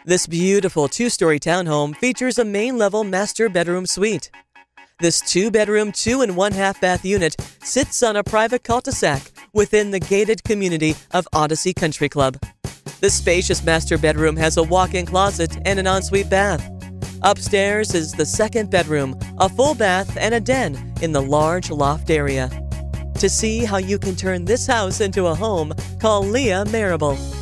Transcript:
This beautiful two-story townhome features a main-level master bedroom suite. This two-bedroom, 2-and-1/2 bath unit sits on a private cul-de-sac within the gated community of Odyssey Country Club. The spacious master bedroom has a walk-in closet and an ensuite bath. Upstairs is the second bedroom, a full bath, and a den in the large loft area. To see how you can turn this house into a home, call Leah Marable